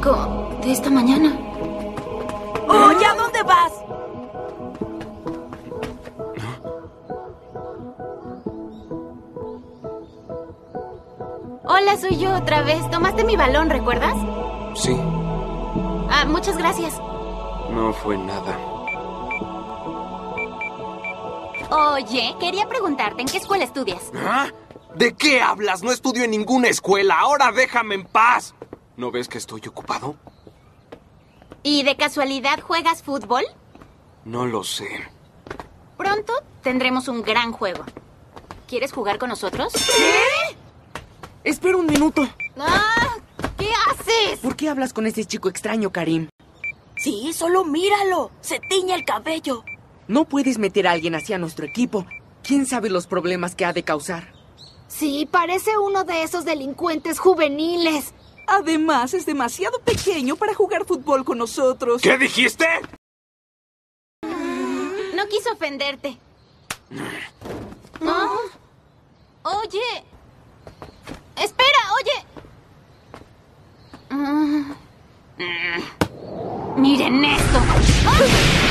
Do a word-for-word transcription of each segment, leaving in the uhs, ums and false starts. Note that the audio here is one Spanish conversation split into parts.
chico de esta mañana. Oye, ¿a dónde vas? Hola, soy yo otra vez. ¿Tomaste mi balón, recuerdas? Sí. Ah, muchas gracias. No fue nada. Oye, quería preguntarte, ¿en qué escuela estudias? ¿Ah? ¿De qué hablas? No estudio en ninguna escuela. Ahora déjame en paz. ¿No ves que estoy ocupado? ¿Y de casualidad juegas fútbol? No lo sé. Pronto tendremos un gran juego. ¿Quieres jugar con nosotros? ¿Qué? Espera un minuto. ¡Ah! ¿Qué haces? ¿Por qué hablas con ese chico extraño, Karim? Sí, solo míralo. Se tiñe el cabello. No puedes meter a alguien así a nuestro equipo. ¿Quién sabe los problemas que ha de causar? Sí, parece uno de esos delincuentes juveniles. Además, es demasiado pequeño para jugar fútbol con nosotros. ¿Qué dijiste? No quiso ofenderte. ¿No? Oye. Espera, oye. Mm. Mm. Miren esto. ¡Ah!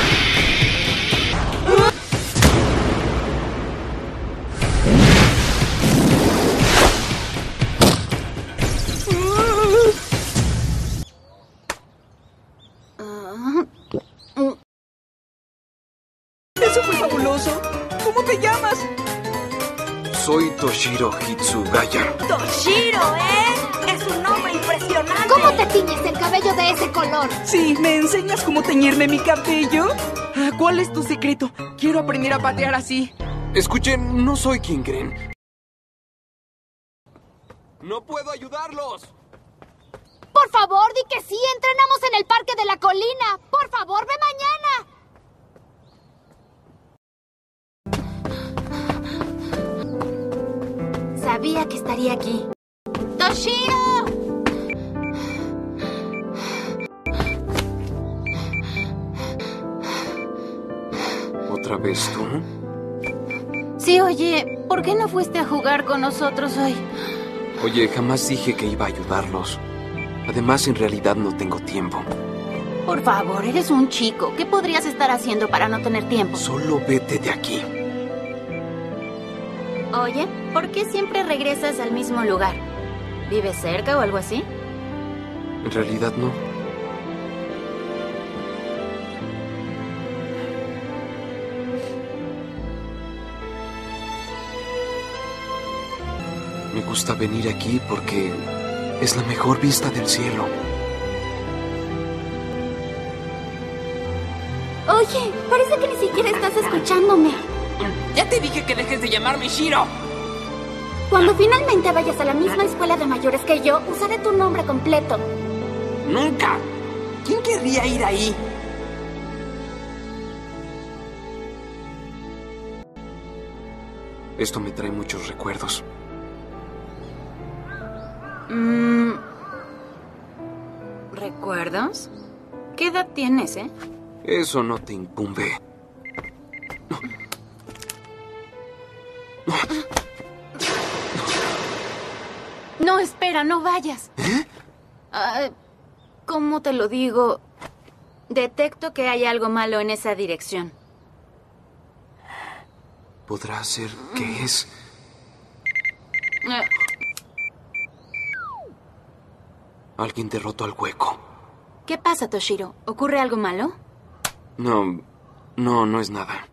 Eso fue fabuloso. ¿Cómo te llamas? Soy Toshiro Hitsugaya. Toshiro, ¿eh? Es un nombre impresionante. ¿Cómo te tiñes el cabello de ese color? Sí, ¿me enseñas cómo teñirme mi cabello? Ah, ¿cuál es tu secreto? Quiero aprender a patear así. Escuchen, no soy quien creen. ¡No puedo ayudarlos! Por favor, di que sí. Entrenamos en el parque de la colina. Por favor, ve mañana. Sabía que estaría aquí. ¡Toshiro! ¿Otra vez tú? Sí, oye, ¿por qué no fuiste a jugar con nosotros hoy? Oye, jamás dije que iba a ayudarlos. Además, en realidad no tengo tiempo. Por favor, eres un chico. ¿Qué podrías estar haciendo para no tener tiempo? Solo vete de aquí. Oye, ¿por qué siempre regresas al mismo lugar? ¿Vives cerca o algo así? En realidad no. Me gusta venir aquí porque es la mejor vista del cielo. Oye, parece que ni siquiera estás escuchándome. Ya te dije que dejes de llamarme Shiro. Cuando finalmente vayas a la misma escuela de mayores que yo, usaré tu nombre completo. ¡Nunca! ¿Quién querría ir ahí? Esto me trae muchos recuerdos. Mm, ¿Recuerdos? ¿Qué edad tienes, eh? Eso no te incumbe. No, espera, no vayas. ¿Eh? Ah, ¿cómo te lo digo? Detecto que hay algo malo en esa dirección. ¿Podrá ser que es? Eh, Alguien derrotó al hueco. ¿Qué pasa, Toshiro? ¿Ocurre algo malo? No, no, no es nada.